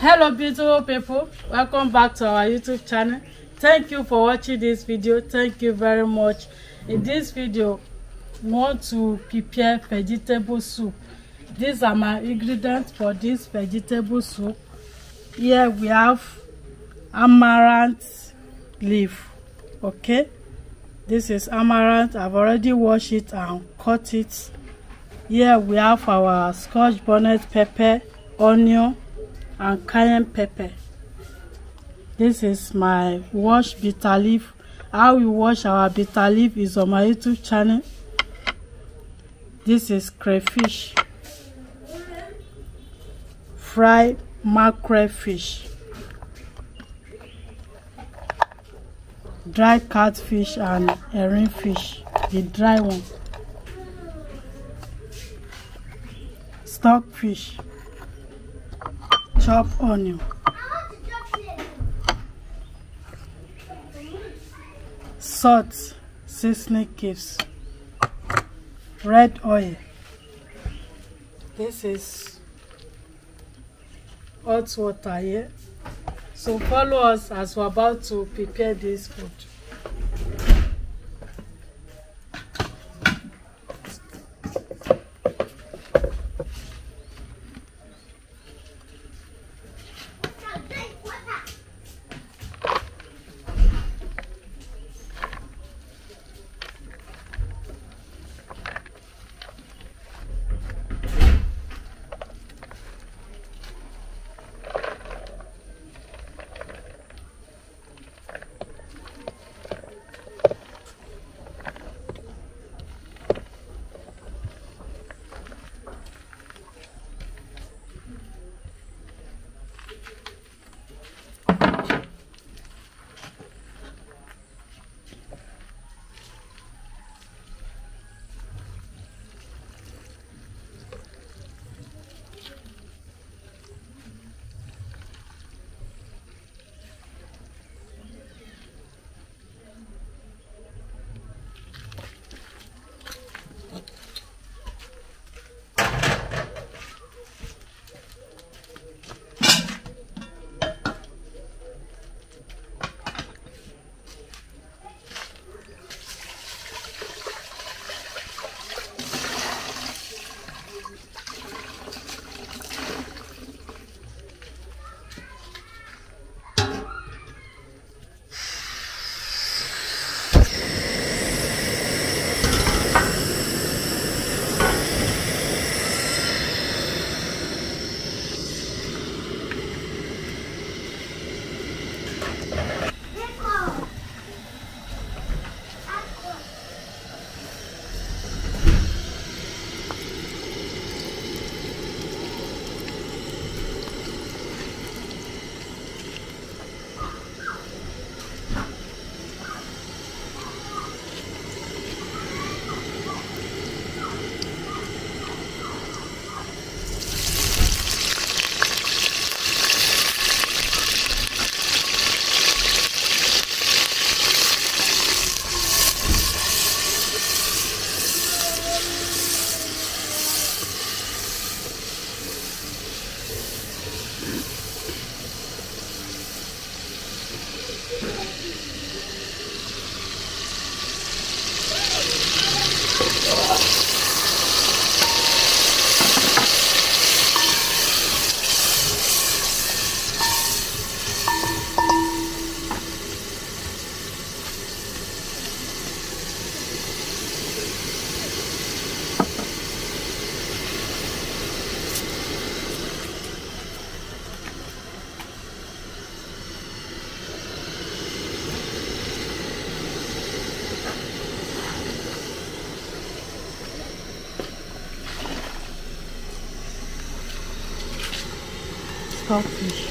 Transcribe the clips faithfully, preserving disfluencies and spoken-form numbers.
Hello beautiful people, welcome back to our YouTube channel. Thank you for watching this video. Thank you very much. In this video, we want to prepare vegetable soup. These are my ingredients for this vegetable soup. Here we have amaranth leaf. Okay, this is amaranth. I've already washed it and cut it. Here we have our scotch bonnet pepper, onion and cayenne pepper. This is my washed bitter leaf. How we wash our bitter leaf is on my YouTube channel. This is crayfish, fried mackerel fish, dry catfish and herring fish, the dry one, stock fish, chopped onion, salt, seasoning cubes, red oil. This is hot water here. So follow us as we're about to prepare this food. Stockfish.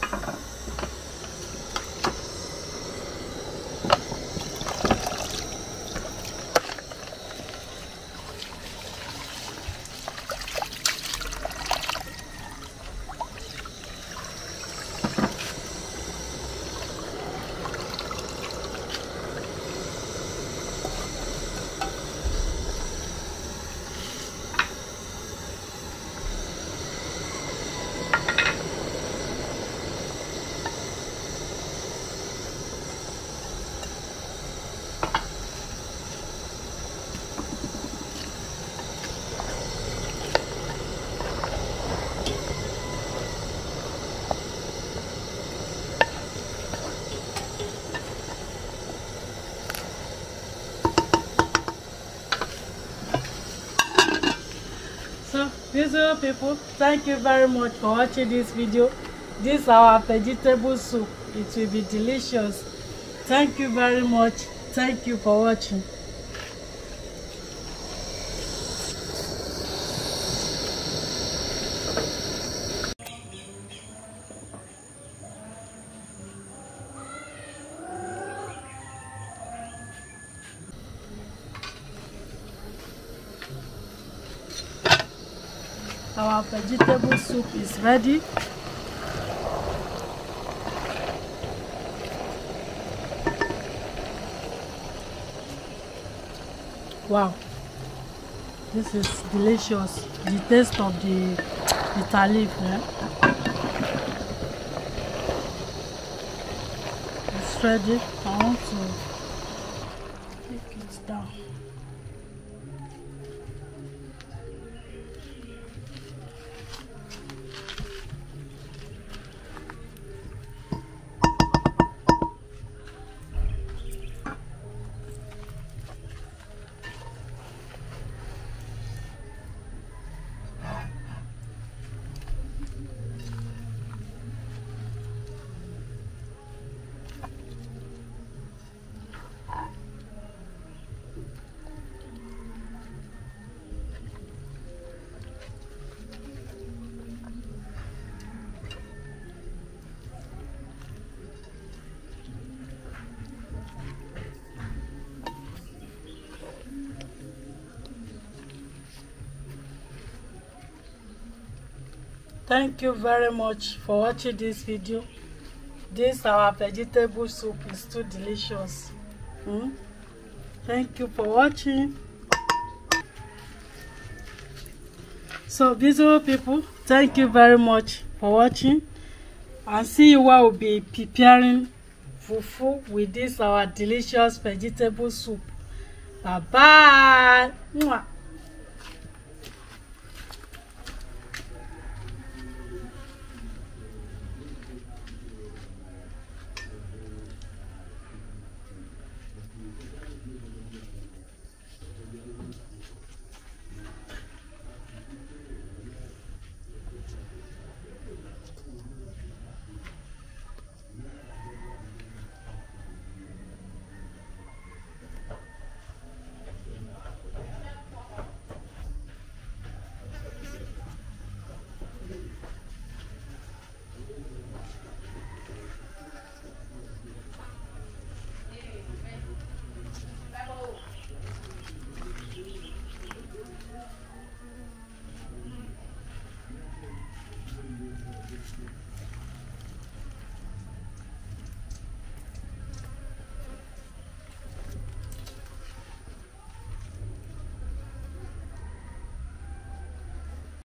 So, beautiful people, thank you very much for watching this video. This is our vegetable soup. It will be delicious. Thank you very much. Thank you for watching. Our vegetable soup is ready. Wow, this is delicious. The taste of the bitter leaf, eh? It's ready. I want to take it down. Thank you very much for watching this video. This our vegetable soup is too delicious. Mm? Thank you for watching. So, beautiful people, thank you very much for watching. And see you what will be preparing fufu with this our delicious vegetable soup. Bye bye. Mwah.